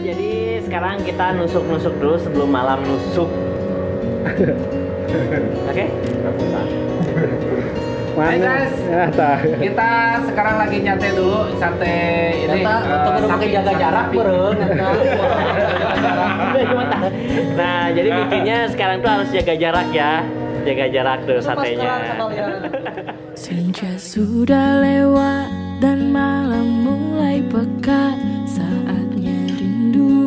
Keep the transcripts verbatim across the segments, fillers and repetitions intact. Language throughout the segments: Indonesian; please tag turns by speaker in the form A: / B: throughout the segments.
A: Jadi sekarang kita nusuk-nusuk dulu sebelum malam nusuk. Oke?
B: Hai guys, kita sekarang lagi nyate dulu, sate ini.
A: Kita pakai jaga jarak beren. Nah, jadi bikinnya sekarang tuh harus jaga jarak ya, jaga jarak tuh satenya.
C: Senja sudah lewat dan malam mulai pekat, saatnya rindu.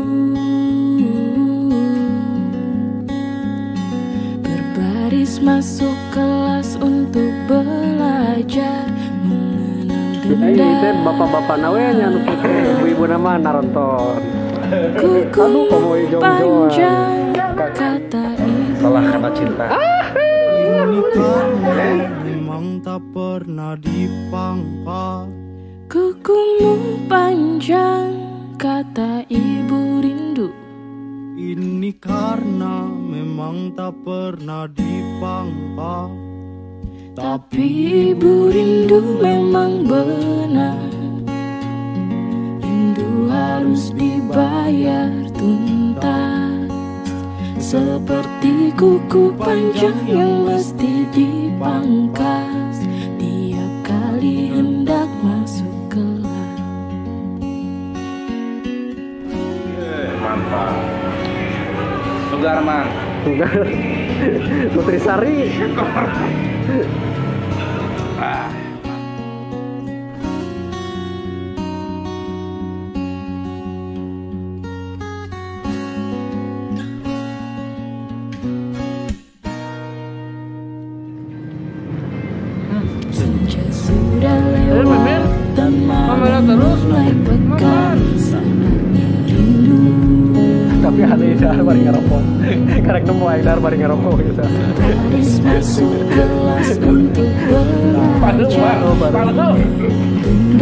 C: Berbaris masuk kelas untuk belajar mengenal dendam.
D: Itu bapak-bapak nawenya anu ibu-ibu nama naronton.
C: Kuku panjang kata ibu.
B: Salah kata cinta.
E: Ini karena memang tak pernah dipangkas.
C: Kukumu panjang kata ibu rindu.
E: Ini karena memang tak pernah dipangkas.
C: Tapi ibu rindu memang benar. Rindu harus dibayar tuntas, seperti kuku panjang yang mesti dipangkas tiap kali hendak masuk kelas.
B: Mantap. Sugarman.
D: Sugar. Nutrisari.
B: Ah.
C: Senja sudah lewat dan malam mulai pekat, saatnya rindu.
D: Tapi aneh dah bari ngerokok. Karek nemu aing dar bari ngerokok gitu.
C: Baris masuk kelas untuk belajar.
B: Padahal, padahal.